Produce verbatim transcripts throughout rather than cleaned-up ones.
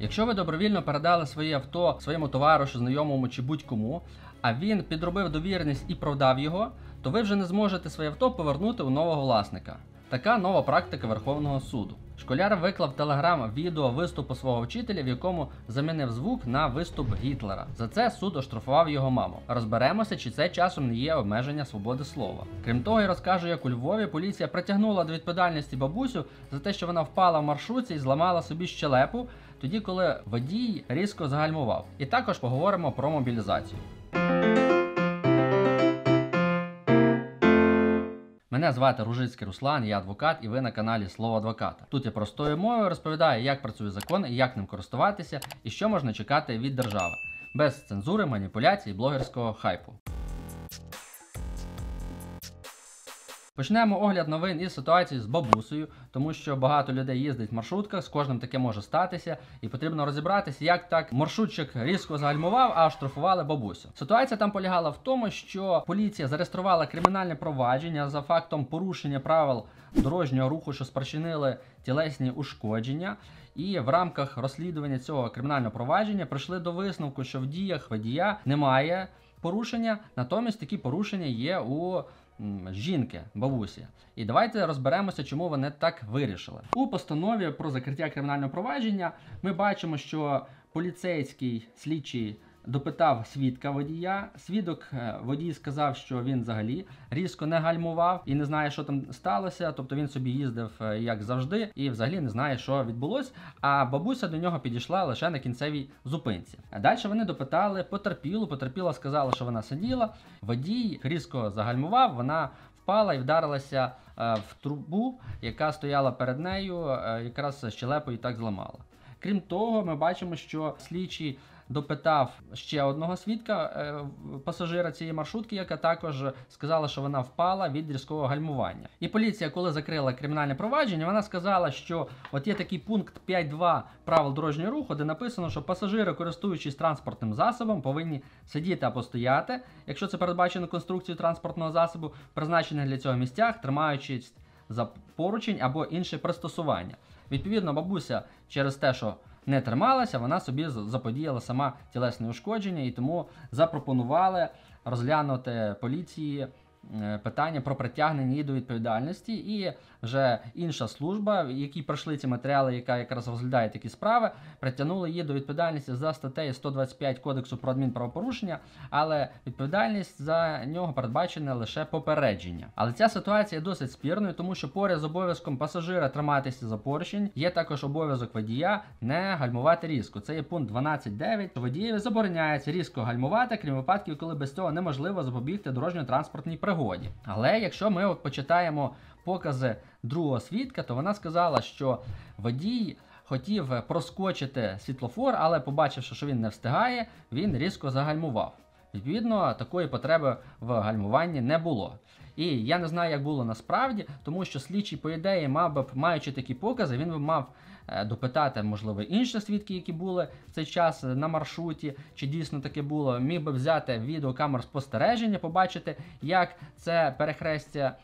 Якщо ви добровільно передали своє авто своєму товаришу, знайомому чи будь-кому, а він підробив довіреність і продав його, то ви вже не зможете своє авто повернути у нового власника. Така нова практика Верховного суду. Школяр виклав в Телеграм відео виступу свого вчителя, в якому замінив звук на виступ Гітлера. За це суд оштрафував його маму. Розберемося, чи це часом не є обмеження свободи слова. Крім того, я розкажу, як у Львові поліція притягнула до відповідальності бабусю за те, що вона впала в маршрутці і зламала собі щелепу, тоді коли водій різко загальмував. І також поговоримо про мобілізацію. Мене звати Ружицький Руслан, я адвокат, і ви на каналі Слово Адвоката. Тут я простою мовою розповідаю, як працює закон, як ним користуватися і що можна чекати від держави. Без цензури, маніпуляцій і блогерського хайпу. Почнемо огляд новин із ситуації з бабусею, тому що багато людей їздить в маршрутках, з кожним таке може статися, і потрібно розібратися, як так маршрутчик різко загальмував, а штрафували бабусю. Ситуація там полягала в тому, що поліція зареєструвала кримінальне провадження за фактом порушення правил дорожнього руху, що спричинили тілесні ушкодження, і в рамках розслідування цього кримінального провадження прийшли до висновку, що в діях водія немає порушення, натомість такі порушення є у жінки, бабусі. І давайте розберемося, чому вони так вирішили. У постанові про закриття кримінального провадження ми бачимо, що поліцейський слідчий допитав свідка водія. Свідок водій сказав, що він взагалі різко не гальмував і не знає, що там сталося. Тобто він собі їздив як завжди і взагалі не знає, що відбулось. А бабуся до нього підійшла лише на кінцевій зупинці. А далі вони допитали потерпілу. Потерпіла сказала, що вона сиділа. Водій різко загальмував, вона впала і вдарилася в трубу, яка стояла перед нею, якраз щелепою і так зламала. Крім того, ми бачимо, що слідчий допитав ще одного свідка, е, пасажира цієї маршрутки, яка також сказала, що вона впала від різкого гальмування. І поліція, коли закрила кримінальне провадження, вона сказала, що от є такий пункт п'ять два правил дорожнього руху, де написано, що пасажири, користуючись транспортним засобом, повинні сидіти або стояти, якщо це передбачено конструкцією транспортного засобу, призначених для цього місцях, тримаючись за поручень або інше пристосування. Відповідно, бабуся через те, що не трималася, вона собі заподіяла сама тілесне ушкодження, і тому запропонували розглянути поліції питання про притягнення її до відповідальності, і вже інша служба, які пройшли ці матеріали, яка якраз розглядає такі справи, притягнули її до відповідальності за статтею сто двадцять п'ять Кодексу про адмінправопорушення, але відповідальність за нього передбачена лише попередження. Але ця ситуація є досить спірною, тому що поряд з обов'язком пасажира триматися за поручень, є також обов'язок водія не гальмувати різко. Це є пункт дванадцять дев'ять. Водієві забороняється різко гальмувати, крім випадків, коли без цього неможливо запобігти дорожньо-транспортній пригоді. Але якщо ми от почитаємо покази другого свідка, то вона сказала, що водій хотів проскочити світлофор, але побачивши, що він не встигає, він різко загальмував. Відповідно, такої потреби в гальмуванні не було. І я не знаю, як було насправді, тому що слідчий, по ідеї, мав би, маючи такі покази, він би мав допитати, можливо, інші свідки, які були в цей час на маршруті, чи дійсно таке було, міг би взяти відеокамер спостереження, побачити, як це перехрестя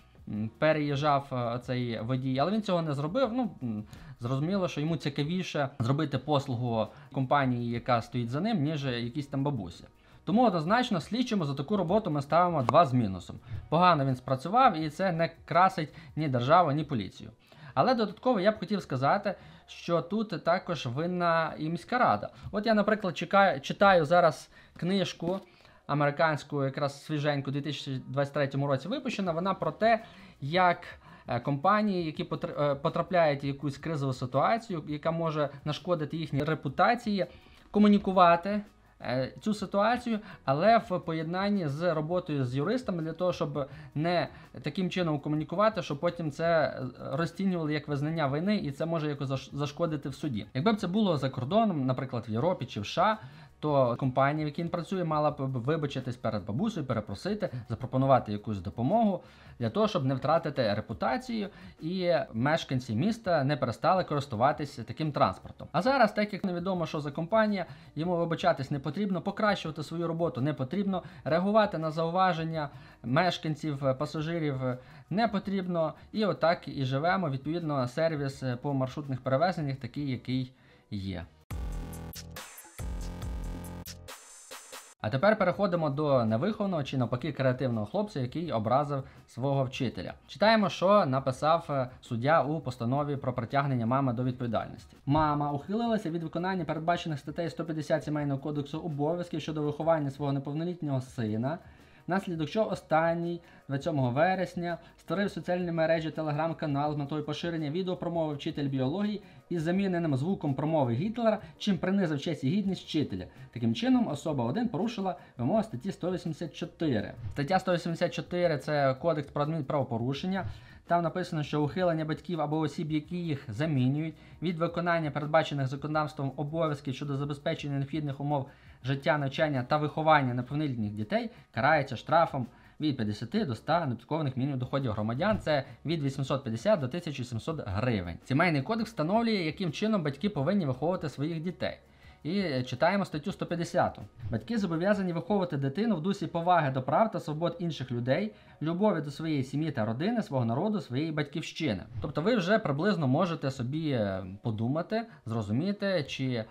переїжджав цей водій, але він цього не зробив. Ну, зрозуміло, що йому цікавіше зробити послугу компанії, яка стоїть за ним, ніж якісь там бабусі. Тому однозначно слідчому за таку роботу ми ставимо два з мінусом. Погано він спрацював, і це не красить ні державу, ні поліцію. Але додатково я б хотів сказати, що тут також винна і міська рада. От я, наприклад, чекаю, читаю зараз книжку американську, якраз свіженьку, у дві тисячі двадцять третьому році випущена, вона про те, як компанії, які потрапляють в якусь кризову ситуацію, яка може нашкодити їхній репутації, комунікувати цю ситуацію, але в поєднанні з роботою з юристами для того, щоб не таким чином комунікувати, щоб потім це розцінювали як визнання вини, і це може якось зашкодити в суді. Якби б це було за кордоном, наприклад, в Європі чи в США, то компанія, в якій він працює, мала б вибачитись перед бабусею, перепросити, запропонувати якусь допомогу для того, щоб не втратити репутацію і мешканці міста не перестали користуватися таким транспортом. А зараз, так як невідомо, що за компанія, йому вибачатись не потрібно, покращувати свою роботу не потрібно, реагувати на зауваження мешканців, пасажирів не потрібно, і отак і живемо. Відповідно, сервіс по маршрутних перевезеннях такий, який є. А тепер переходимо до невихованого чи навпаки креативного хлопця, який образив свого вчителя. Читаємо, що написав суддя у постанові про притягнення мами до відповідальності. Мама ухилилася від виконання передбачених статтею сто п'ятдесят Сімейного кодексу обов'язків щодо виховання свого неповнолітнього сина, внаслідок чого останній двадцять сьомого вересня створив в соціальній мережі телеграм-канал з метою поширення відео промови вчитель біології із заміненим звуком промови Гітлера, чим принизив честь і гідність вчителя. Таким чином, особа один порушила вимоги статті сто вісімдесят чотири. Стаття сто вісімдесят чотири – це кодекс про адмінправопорушення. Там написано, що ухилення батьків або осіб, які їх замінюють, від виконання передбачених законодавством обов'язків щодо забезпечення необхідних умов життя, навчання та виховання неповнолітніх дітей карається штрафом від п'ятдесят до ста неоподаткованих мінімумів доходів громадян, це від вісімсот п'ятдесят до тисячі сімсот гривень. Сімейний кодекс встановлює, яким чином батьки повинні виховувати своїх дітей. І читаємо статтю сто п'ятдесят. Батьки зобов'язані виховувати дитину в дусі поваги до прав та свобод інших людей, любові до своєї сім'ї та родини, свого народу, своєї батьківщини. Тобто ви вже приблизно можете собі подумати, зрозуміти, чи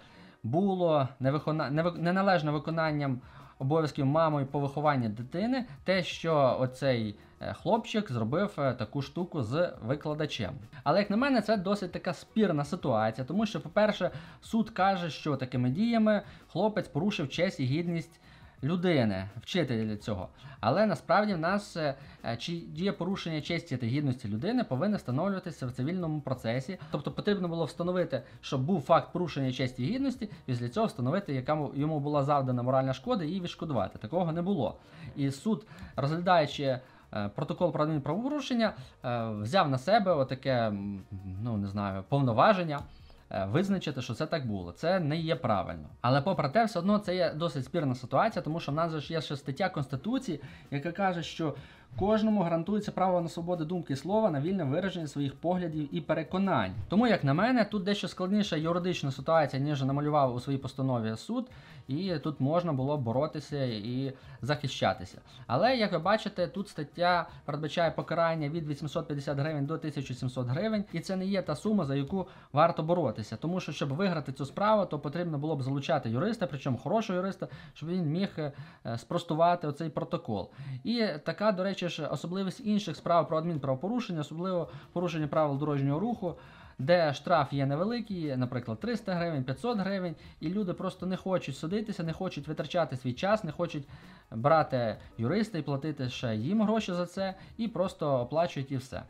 було невикона... неналежне виконанням обов'язків мамою по вихованню дитини те, що оцей хлопчик зробив таку штуку з викладачем. Але, як на мене, це досить така спірна ситуація, тому що, по-перше, суд каже, що такими діями хлопець порушив честь і гідність людини, вчителя цього. Але насправді в нас чи діє порушення честі та гідності людини повинно встановлюватися в цивільному процесі. Тобто потрібно було встановити, що був факт порушення честі і гідності, після цього встановити, яка йому була завдана моральна шкода, і відшкодувати. Такого не було. І суд, розглядаючи протокол про адмінправопорушення, взяв на себе отаке, ну не знаю, повноваження визначити, що це так було. Це не є правильно. Але попри те, все одно це є досить спірна ситуація, тому що в нас ж є ще стаття Конституції, яка каже, що кожному гарантується право на свободу думки і слова, на вільне вираження своїх поглядів і переконань. Тому, як на мене, тут дещо складніша юридична ситуація, ніж намалював у своїй постанові суд, і тут можна було боротися і захищатися. Але, як ви бачите, тут стаття передбачає покарання від вісімсот п'ятдесят гривень до тисячі сімсот гривень, і це не є та сума, за яку варто боротися. Тому що, щоб виграти цю справу, то потрібно було б залучати юриста, причому хорошого юриста, щоб він міг спростувати оцей протокол. І така, до речі, ж особливість інших справ про адмінправопорушення, особливо порушення правил дорожнього руху, де штраф є невеликий, наприклад, триста гривень, п'ятсот гривень, і люди просто не хочуть судитися, не хочуть витрачати свій час, не хочуть брати юриста і платити ще їм гроші за це, і просто оплачують і все.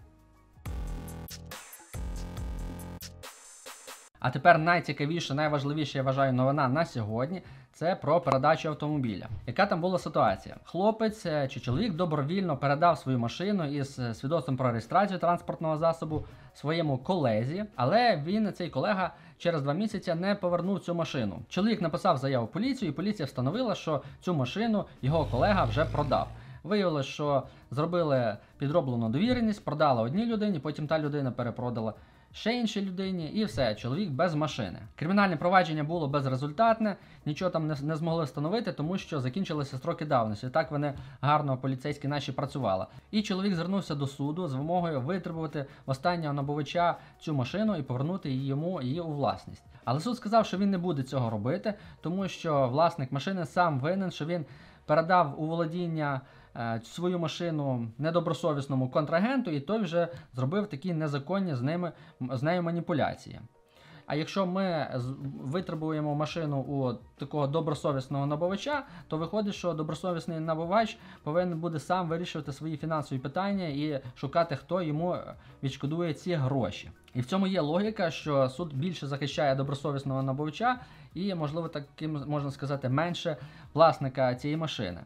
А тепер найцікавіша, найважливіша, я вважаю, новина на сьогодні – це про передачу автомобіля. Яка там була ситуація? Хлопець чи чоловік добровільно передав свою машину із свідоцтвом про реєстрацію транспортного засобу своєму колезі, але він, цей колега, через два місяці не повернув цю машину. Чоловік написав заяву в поліцію, і поліція встановила, що цю машину його колега вже продав. Виявилося, що зробили підроблену довіреність, продали одній людині, потім та людина перепродала ще іншій людині, і все, чоловік без машини. Кримінальне провадження було безрезультатне, нічого там не, не змогли встановити, тому що закінчилися строки давності. Так вони гарно, поліцейські наші, працювали. І чоловік звернувся до суду з вимогою витребувати в останнього набувача цю машину і повернути йому її у власність. Але суд сказав, що він не буде цього робити, тому що власник машини сам винен, що він передав у володіння свою машину недобросовісному контрагенту, і той вже зробив такі незаконні з ними, з нею маніпуляції. А якщо ми витребуємо машину у такого добросовісного набувача, то виходить, що добросовісний набувач повинен буде сам вирішувати свої фінансові питання і шукати, хто йому відшкодує ці гроші. І в цьому є логіка, що суд більше захищає добросовісного набувача і, можливо, таким можна сказати, менше власника цієї машини.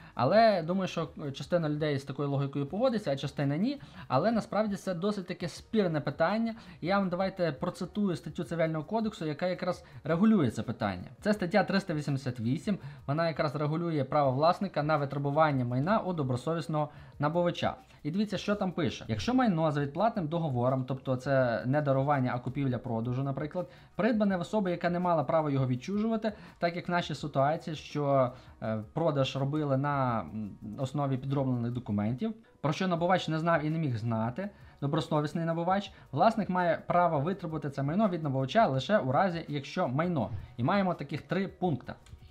Але думаю, що частина людей з такою логікою погодиться, а частина ні. Але насправді це досить таке спірне питання. Я вам давайте процитую статтю Цивільного кодексу, яка якраз регулює це питання. Це стаття триста вісімдесят вісім, вона якраз регулює право власника на витребування майна у добросовісного набувача. І дивіться, що там пише. Якщо майно за відплатним договором, тобто це не дарування, а купівля-продажу, наприклад, придбане в особи, яка не мала права його відчужувати, так як в нашій ситуації, що е, продаж робили на основі підроблених документів, про що набувач не знав і не міг знати, добросовісний набувач, власник має право витребувати це майно від набувача лише у разі, якщо майно. І маємо таких три пункти.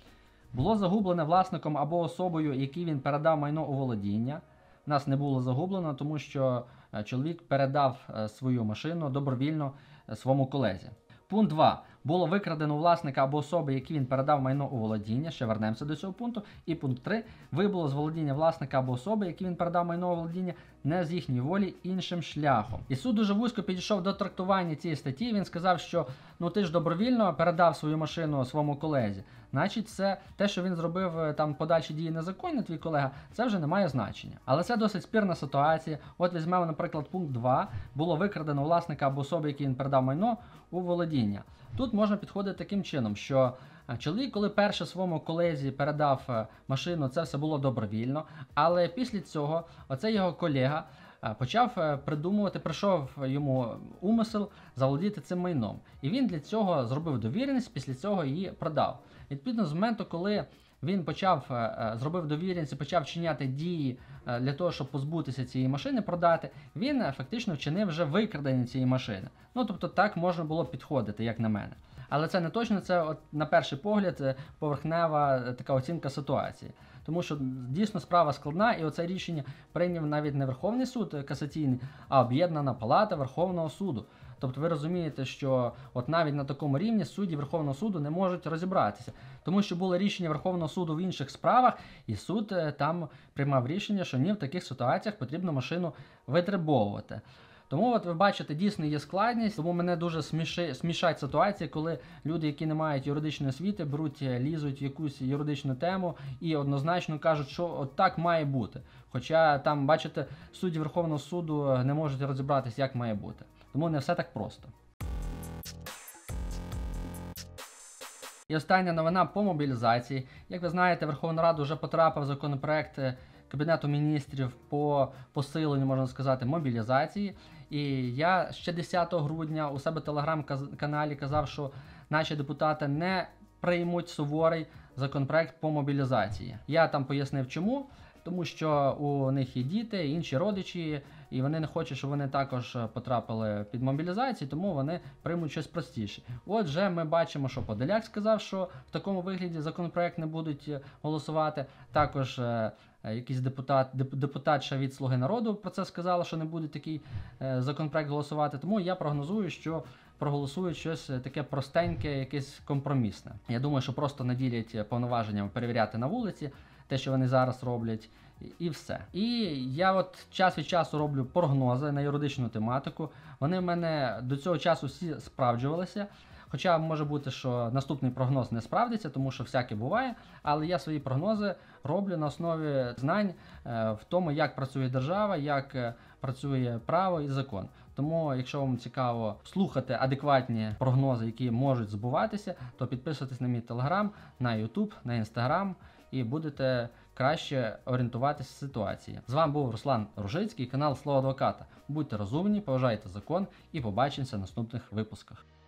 Було загублене власником або особою, якій він передав майно у володіння. Нас не було загублено, тому що чоловік передав свою машину добровільно своєму колезі. Пункт два. Було викрадено власника або особи, якій він передав майно у володіння. Ще вернемося до цього пункту. І пункт три. Вибуло з володіння власника або особи, якій він передав майно у володіння, не з їхньої волі іншим шляхом. І суд дуже вузько підійшов до трактування цієї статті. Він сказав, що ну ти ж добровільно передав свою машину своєму колезі. Значить, це те, що він зробив там подальші дії незаконні, твій колега, це вже не має значення. Але це досить спірна ситуація. От візьмемо, наприклад, пункт два. Було викрадено власника або особи, якій він передав майно у володіння. Тут можна підходити таким чином, що чоловік, коли перше своєму колезі передав машину, це все було добровільно, але після цього оцей його колега почав придумувати, прийшов йому умисел заволодіти цим майном. І він для цього зробив довіреність, після цього її продав. Відповідно, з моменту, коли він почав, зробив довіреність і почав вчиняти дії для того, щоб позбутися цієї машини, продати, він фактично вчинив вже викрадення цієї машини. Ну, тобто так можна було підходити, як на мене. Але це не точно, це от, на перший погляд поверхнева така оцінка ситуації. Тому що дійсно справа складна, і оце рішення прийняв навіть не Верховний суд касаційний, а Об'єднана палата Верховного суду. Тобто ви розумієте, що от навіть на такому рівні судді Верховного суду не можуть розібратися. Тому що було рішення Верховного суду в інших справах, і суд там приймав рішення, що ні, в таких ситуаціях потрібно машину витребовувати. Тому от ви бачите, дійсно є складність, тому мене дуже сміши, смішать ситуації, коли люди, які не мають юридичної освіти, беруть, лізуть в якусь юридичну тему і однозначно кажуть, що от так має бути. Хоча там, бачите, судді Верховного суду не можуть розібратися, як має бути. Тому не все так просто. І остання новина по мобілізації. Як ви знаєте, Верховна Рада вже потрапив законопроект Кабінету міністрів по посиленню, можна сказати, мобілізації. І я ще десятого грудня у себе в телеграм-каналі казав, що наші депутати не приймуть суворий законопроект по мобілізації. Я там пояснив чому. Тому що у них є діти, інші родичі, і вони не хочуть, щоб вони також потрапили під мобілізацію, тому вони приймуть щось простіше. Отже, ми бачимо, що Подоляк сказав, що в такому вигляді законопроект не будуть голосувати. Також е, якийсь депутат, депутатша від «Слуги народу» про це сказала, що не буде такий е, законопроект голосувати. Тому я прогнозую, що проголосують щось таке простеньке, якесь компромісне. Я думаю, що просто наділять повноваженням перевіряти на вулиці, те, що вони зараз роблять, і все. І я от час від часу роблю прогнози на юридичну тематику. Вони в мене до цього часу всі справджувалися. Хоча може бути, що наступний прогноз не справдиться, тому що всяке буває, але я свої прогнози роблю на основі знань в тому, як працює держава, як працює право і закон. Тому, якщо вам цікаво слухати адекватні прогнози, які можуть збуватися, то підписуйтесь на мій телеграм, на ютуб, на інстаграм і будете краще орієнтуватися в ситуації. З вами був Руслан Ружицький, канал Слово Адвоката. Будьте розумні, поважайте закон і побачимося в наступних випусках.